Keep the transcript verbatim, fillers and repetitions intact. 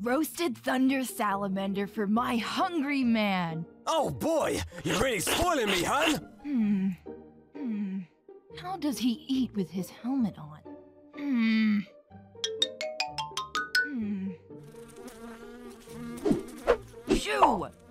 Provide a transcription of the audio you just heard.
Roasted thunder salamander for my hungry man. Oh boy, you're really spoiling me, hun! Hmm. Hmm. How does he eat with his helmet on? Hmm. Hmm. Shoo!